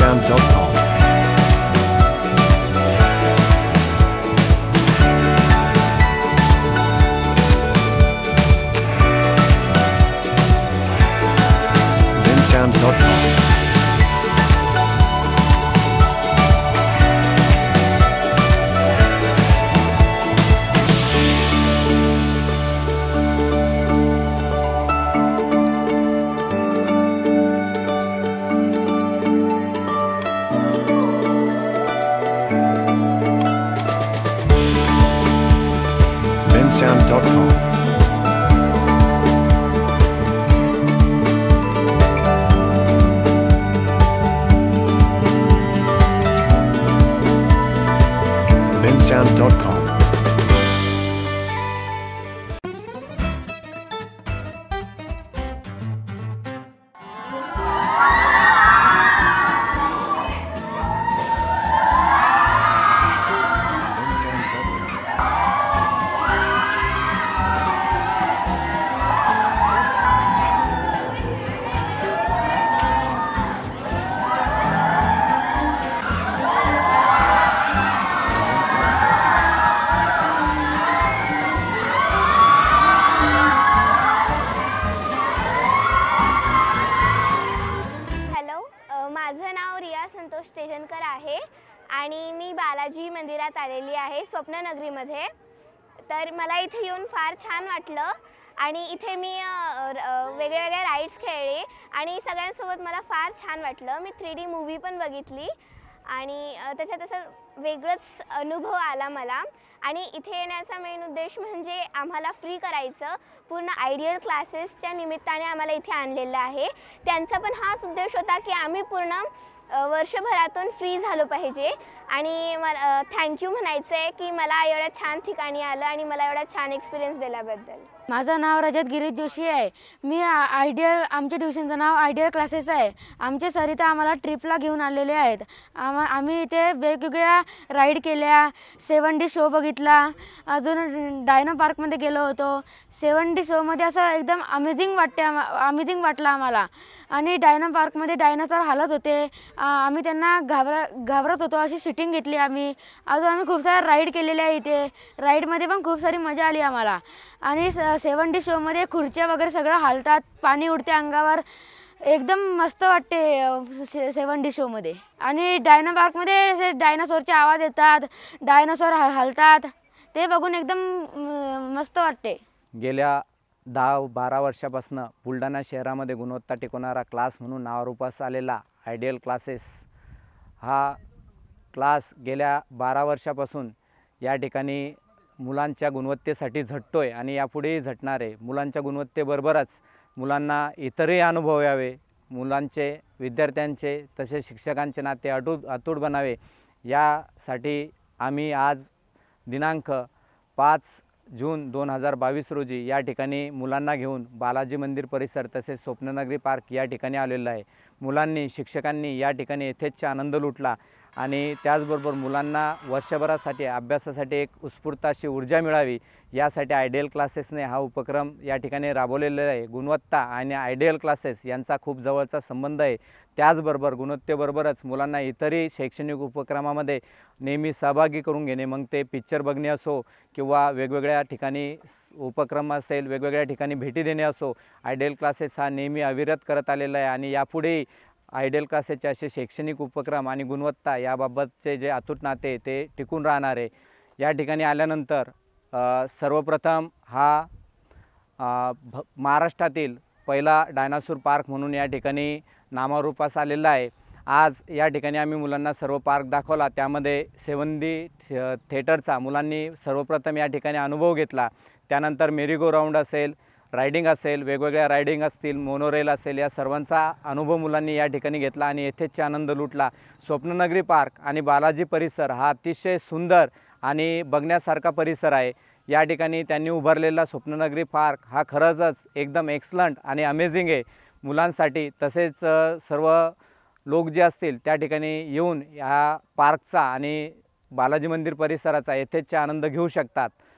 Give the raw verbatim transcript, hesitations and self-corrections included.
bensound dot com. bensound dot com. bensound dot com. bensound dot com. आहे आणि मी बालाजी मंदिरात आलेली आहे स्वप्न नगरीमध्ये। तर मला इथे येऊन फार छान वाटलं आणि इथे मी वेगवेगळ्या राईड्स खेळले आणि सगळ्यांसोबत मला फार छान वाटलं। मी थ्री डी मूवी पण बघितली आणि त्याच्यात असं वेगळंच अनुभव आला मला। आणि इथे येण्याचा मेन उद्देश म्हणजे आम्हाला फ्री करायचं, पूर्ण आयडियल क्लासेसच्या निमित्ताने आम्हाला इथे आणलेलं आहे। त्यांचा पण हाच उद्देश होता की आम्ही पूर्ण वर्षभरातून फ्री झालो पाहिजे आणि मला थँक्यू म्हणायचं आहे की मला एवढ्या छान ठिकाणी आलं आणि मला एवढा छान एक्सपिरियन्स दिल्याबद्दल। माझं नाव रजत गिरीश जोशी आहे। मी आयडियल आमच्या ट्युशनचं नाव आयडियल क्लासेस आहे। आमचे सर इथं आम्हाला ट्रिपला घेऊन आलेले आहेत। आम आम्ही इथे वेगवेगळ्या राईड केल्या, सेवन डी शो बघितला, अजून डायनो पार्कमध्ये गेलो होतो। सेवन डी शोमध्ये असं एकदम अमेझिंग वाटते अमेझिंग वाटलं आम्हाला। आणि डायनो पार्कमध्ये डायनोसॉर हालत होते, आम्ही त्यांना घाबरा घाबरत होतो अशी शूटिंग घेतली आम्ही। अजून आम्ही खूप साऱ्या राईड केलेल्या आहे इथे, राईडमध्ये पण खूप सारी मजा आली आम्हाला। आणि सेवन डी शोमध्ये खुर्च्या वगैरे सगळं हालतात, पाणी उडते अंगावर, एकदम मस्त वाटते से सेवन डी शोमध्ये। आणि डायनो पार्कमध्ये डायनासोरचे आवाज येतात, डायनासोर हलतात, ते बघून एकदम मस्त वाटते। गेल्या दहा बारा वर्षापासून बुलढाणा शहरामध्ये गुणवत्ता टिकवणारा क्लास म्हणून नावारूपास आलेला आयडियल क्लासेस हा क्लास गेल्या बारा वर्षापासून या ठिकाणी मुलांच्या गुणवत्तेसाठी झटतोय आणि यापुढेही झटणार आहे। मुलांच्या गुणवत्तेबरोबरच मुलांना इतरही अनुभव यावे, मुलांचे विद्यार्थ्यांचे तसेच शिक्षकांचे नाते अटूट अतूट बनावे यासाठी आम्ही आज दिनांक पाच जून दोन हजार बावीस रोजी या ठिकाणी मुलांना घेऊन बालाजी मंदिर परिसर तसेच स्वप्न नगरी पार्क या ठिकाणी आलेलं आहे। मुलांनी शिक्षकांनी या ठिकाणी यथेच्छ आनंद लुटला आणि त्याचबरोबर मुलांना वर्षभरासाठी अभ्यासासाठी एक उत्स्फूर्त अशी ऊर्जा मिळावी यासाठी आयडियल क्लासेसने हा उपक्रम या ठिकाणी राबवलेला आहे। गुणवत्ता आणि आयडियल क्लासेस यांचा खूप जवळचा संबंध आहे। त्याचबरोबर गुणवत्तेबरोबरच मुलांना इतरही शैक्षणिक उपक्रमामध्ये नेहमी सहभागी करून घेणे, मग ते पिक्चर बघणे असो किंवा वेगवेगळ्या ठिकाणी उपक्रम असेल, वेगवेगळ्या ठिकाणी भेटी देणे असो, आयडियल क्लासेस हा नेहमी अविरत करत आलेला आहे। आणि यापुढेही आयडियल क्लासेसचे असे शैक्षणिक उपक्रम आणि गुणवत्ता याबाबतचे जे अतूट नाते ते टिकून राहणार आहे। या ठिकाणी आल्यानंतर सर्वप्रथम हा महाराष्ट्रातील पहिला डायनासोर पार्क म्हणून या ठिकाणी नामारूपास आलेला आहे। आज या ठिकाणी आम्ही मुलांना सर्व पार्क दाखवला, त्यामध्ये सेवन डी थिएटरचा मुलांनी सर्वप्रथम या ठिकाणी अनुभव घेतला। त्यानंतर मेरी गो राऊंड असेल, रायडिंग असेल, वेगवेगळ्या रायडिंग असतील, मोनोरेल असेल, या सर्वांचा अनुभव मुलांनी या ठिकाणी घेतला आणि येथेच आनंद लुटला। स्वप्न नगरी पार्क आणि बालाजी परिसर हा अतिशय सुंदर आणि बघण्यासारखा परिसर आहे। या ठिकाणी त्यांनी उभारलेला स्वप्न नगरी पार्क हा खरंच एकदम एक्सलंट आणि अमेझिंग आहे मुलांसाठी। तसेच सर्व लोक जे असतील त्या ठिकाणी येऊन या पार्कचा आणि बालाजी मंदिर परिसराचा यथेच्छ आनंद घेऊ शकतात।